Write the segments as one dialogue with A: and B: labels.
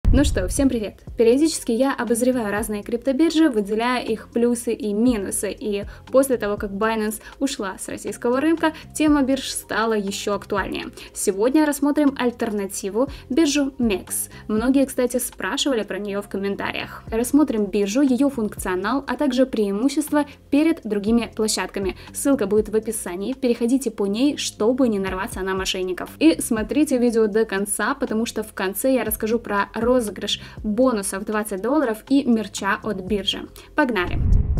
A: Ну что, всем привет! Периодически я обозреваю разные криптобиржи, выделяя их плюсы и минусы, и после того, как Binance ушла с российского рынка, тема бирж стала еще актуальнее. Сегодня рассмотрим альтернативу, биржу MEXC. Многие, кстати, спрашивали про нее в комментариях. Рассмотрим биржу, ее функционал, а также преимущества перед другими площадками. Ссылка будет в описании, переходите по ней, чтобы не нарваться на мошенников. И смотрите видео до конца, потому что в конце я расскажу про розыгрыш бонусов $20 и мерча от биржи. Погнали!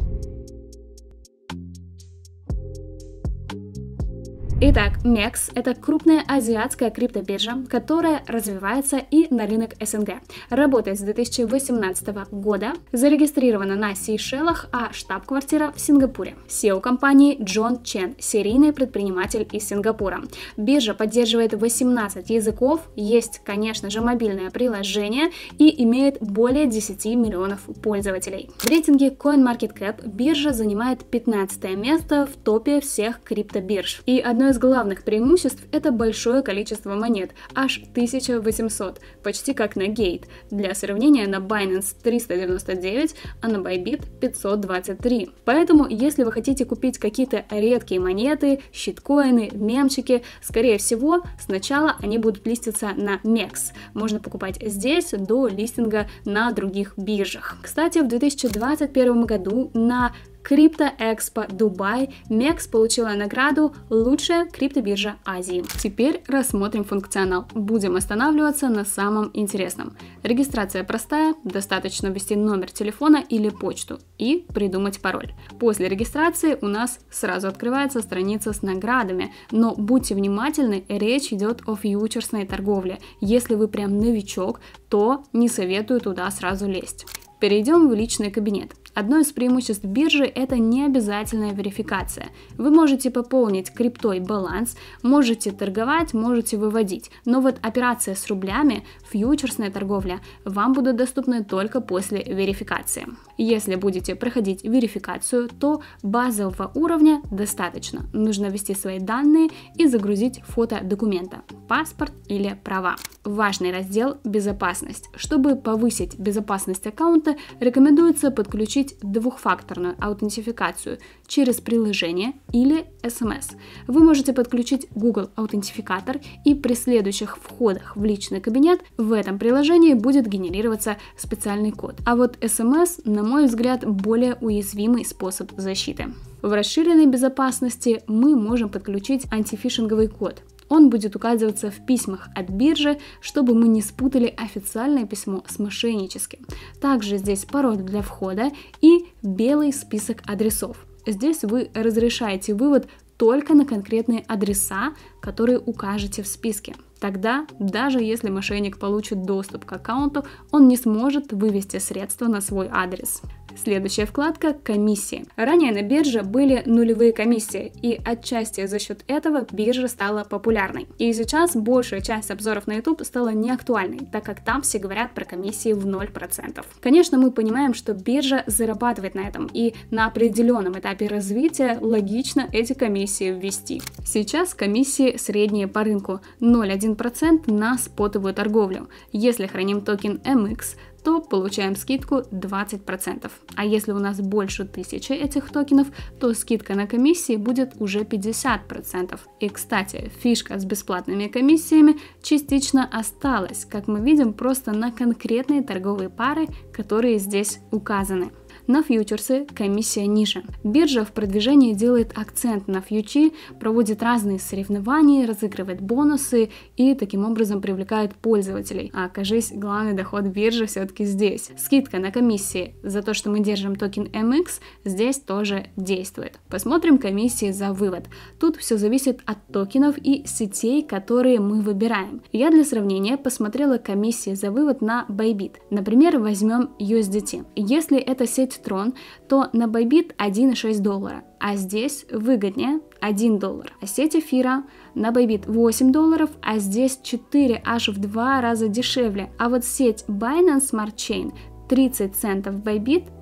A: Итак, MEXC – это крупная азиатская криптобиржа, которая развивается и на рынок СНГ. Работает с 2018 года, зарегистрирована на Сейшелах, а штаб-квартира в Сингапуре. SEO компании Джон Чен, серийный предприниматель из Сингапура. Биржа поддерживает 18 языков, есть, конечно же, мобильное приложение и имеет более 10 миллионов пользователей. В рейтинге CoinMarketCap биржа занимает 15 место в топе всех криптобирж. И одно из главных преимуществ – это большое количество монет, аж 1800, почти как на Gate. Для сравнения, на Binance 399, а на Bybit 523. Поэтому, если вы хотите купить какие-то редкие монеты, щиткоины, мемчики, скорее всего, сначала они будут листиться на MEXC. Можно покупать здесь до листинга на других биржах. Кстати, в 2021 году на Крипто-Экспо Дубай MEXC получила награду «Лучшая криптобиржа Азии». Теперь рассмотрим функционал. Будем останавливаться на самом интересном. Регистрация простая, достаточно ввести номер телефона или почту и придумать пароль. После регистрации у нас сразу открывается страница с наградами, но будьте внимательны, речь идет о фьючерсной торговле. Если вы прям новичок, то не советую туда сразу лезть. Перейдем в личный кабинет. Одно из преимуществ биржи – это необязательная верификация. Вы можете пополнить криптой баланс, можете торговать, можете выводить. Но вот операция с рублями, фьючерсная торговля, вам будут доступны только после верификации. Если будете проходить верификацию, то базового уровня достаточно. Нужно ввести свои данные и загрузить фото документа, паспорт или права. Важный раздел – безопасность. Чтобы повысить безопасность аккаунта, рекомендуется подключить двухфакторную аутентификацию через приложение или SMS. Вы можете подключить Google аутентификатор, и при следующих входах в личный кабинет в этом приложении будет генерироваться специальный код. А вот SMS, на мой взгляд, более уязвимый способ защиты. В расширенной безопасности мы можем подключить антифишинговый код. Он будет указываться в письмах от биржи, чтобы мы не спутали официальное письмо с мошенническим. Также здесь пароль для входа и белый список адресов. Здесь вы разрешаете вывод только на конкретные адреса, которые укажете в списке. Тогда, даже если мошенник получит доступ к аккаунту, он не сможет вывести средства на свой адрес. Следующая вкладка – комиссии. Ранее на бирже были нулевые комиссии, и отчасти за счет этого биржа стала популярной. И сейчас большая часть обзоров на YouTube стала неактуальной, так как там все говорят про комиссии в 0%. Конечно, мы понимаем, что биржа зарабатывает на этом, и на определенном этапе развития логично эти комиссии ввести. Сейчас комиссии средние по рынку – 0,1% на спотовую торговлю. Если храним токен MX, то получаем скидку 20%. А если у нас больше 1000 этих токенов, то скидка на комиссии будет уже 50%. И, кстати, фишка с бесплатными комиссиями частично осталась, как мы видим, просто на конкретные торговые пары, которые здесь указаны. На фьючерсы комиссия ниже. Биржа в продвижении делает акцент на фьючи, проводит разные соревнования, разыгрывает бонусы и таким образом привлекает пользователей. А кажись, главный доход биржи все-таки здесь. Скидка на комиссии за то, что мы держим токен MX, здесь тоже действует. Посмотрим комиссии за вывод. Тут все зависит от токенов и сетей, которые мы выбираем. Я для сравнения посмотрела комиссии за вывод на Bybit. Например, возьмем USDT. Если это сеть Tron, то на Bybit $1,6, а здесь выгоднее $1. А сеть эфира на Bybit $8, а здесь 4, аж в 2 раза дешевле. А вот сеть Binance Smart Chain 30 центов Bybit,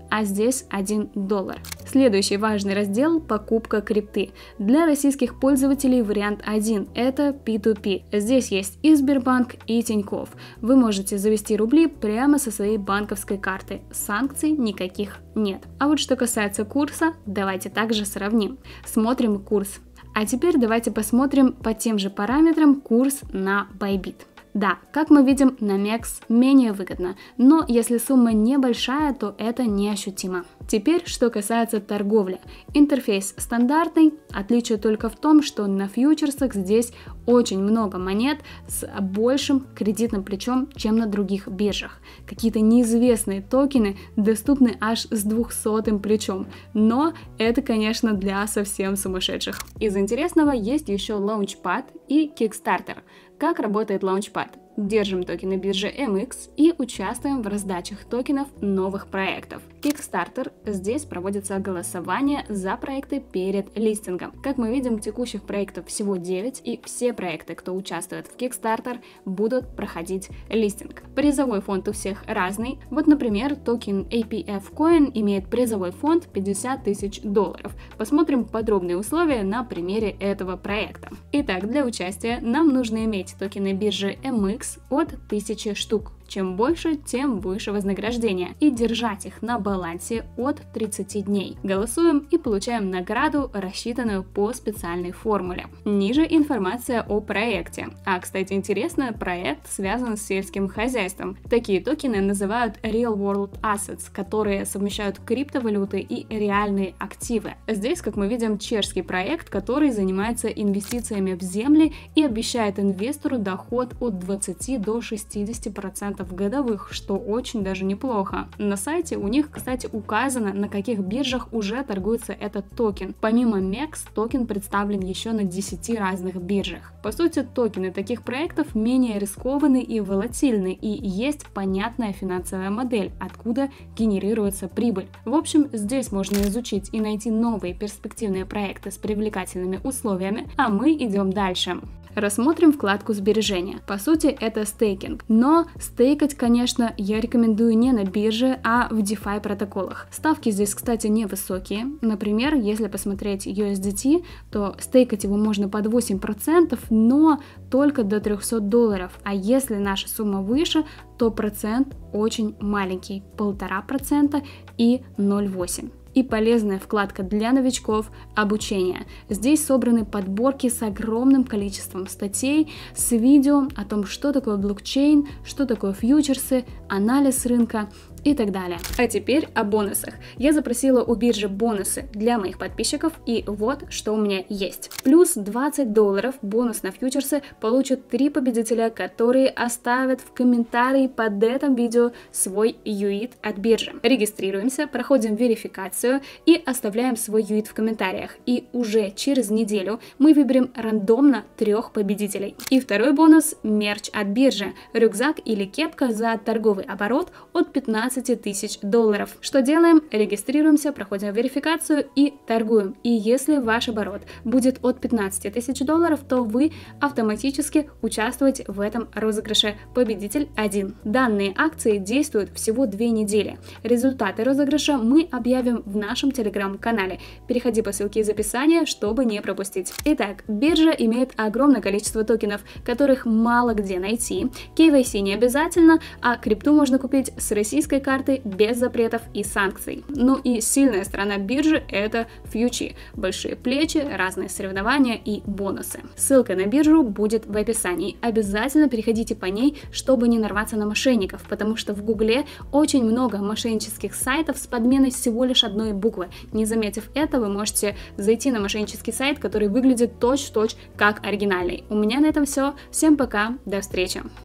A: а здесь $1. Следующий важный раздел – покупка крипты. Для российских пользователей вариант 1 – это P2P. Здесь есть и Сбербанк, и Тинькофф. Вы можете завести рубли прямо со своей банковской карты. Санкций никаких нет. А вот что касается курса, давайте также сравним. Смотрим курс. А теперь давайте посмотрим по тем же параметрам курс на Bybit. Да, как мы видим, на MEXC менее выгодно, но если сумма небольшая, то это неощутимо. Теперь, что касается торговли. Интерфейс стандартный, отличие только в том, что на фьючерсах здесь очень много монет с большим кредитным плечом, чем на других биржах. Какие-то неизвестные токены доступны аж с 200-м плечом, но это, конечно, для совсем сумасшедших. Из интересного есть еще Launchpad и Kickstarter. Как работает Launchpad? Держим токены биржи MX и участвуем в раздачах токенов новых проектов. Kickstarter. Здесь проводится голосование за проекты перед листингом. Как мы видим, текущих проектов всего 9, и все проекты, кто участвует в Kickstarter, будут проходить листинг. Призовой фонд у всех разный. Вот, например, токен APF Coin имеет призовой фонд $50 тысяч. Посмотрим подробные условия на примере этого проекта. Итак, для участия нам нужно иметь токены биржи MX от 1000 штук. Чем больше, тем выше вознаграждение. И держать их на балансе от 30 дней. Голосуем и получаем награду, рассчитанную по специальной формуле. Ниже информация о проекте. А, кстати, интересно, проект связан с сельским хозяйством. Такие токены называют Real World Assets, которые совмещают криптовалюты и реальные активы. Здесь, как мы видим, чешский проект, который занимается инвестициями в земли и обещает инвестору доход от 20 до 60% годовых, что очень даже неплохо. На сайте у них, кстати, указано, на каких биржах уже торгуется этот токен. Помимо MEXC, токен представлен еще на 10 разных биржах. По сути, токены таких проектов менее рискованны и волатильны, и есть понятная финансовая модель, откуда генерируется прибыль. В общем, здесь можно изучить и найти новые перспективные проекты с привлекательными условиями, а мы идем дальше. Рассмотрим вкладку сбережения. По сути, это стейкинг. Но стейкать, конечно, я рекомендую не на бирже, а в DeFi протоколах. Ставки здесь, кстати, невысокие. Например, если посмотреть USDT, то стейкать его можно под 8%, но только до $300. А если наша сумма выше, то процент очень маленький, 1,5% и 0,8%. И полезная вкладка для новичков – обучение. Здесь собраны подборки с огромным количеством статей, с видео о том, что такое блокчейн, что такое фьючерсы, анализ рынка и так далее. А теперь о бонусах. Я запросила у биржи бонусы для моих подписчиков, и вот что у меня есть. Плюс $20 бонус на фьючерсы получат 3 победителя, которые оставят в комментарии под этим видео свой UID от биржи. Регистрируемся, проходим верификацию и оставляем свой UID в комментариях. И уже через неделю мы выберем рандомно 3 победителей. И второй бонус – мерч от биржи. Рюкзак или кепка за торговый оборот от $15 тысяч. Что делаем? Регистрируемся, проходим верификацию и торгуем. И если ваш оборот будет от $15 тысяч, то вы автоматически участвуете в этом розыгрыше «Победитель 1». Данные акции действуют всего 2 недели. Результаты розыгрыша мы объявим в нашем телеграм-канале. Переходи по ссылке из описания, чтобы не пропустить. Итак, биржа имеет огромное количество токенов, которых мало где найти. KYC не обязательно, а крипту можно купить с российской карты без запретов и санкций. Ну и сильная сторона биржи – это фьючи, большие плечи, разные соревнования и бонусы. Ссылка на биржу будет в описании. Обязательно переходите по ней, чтобы не нарваться на мошенников, потому что в Гугле очень много мошеннических сайтов с подменой всего лишь одной буквы. Не заметив это, вы можете зайти на мошеннический сайт, который выглядит точь-в-точь как оригинальный. У меня на этом все. Всем пока, до встречи!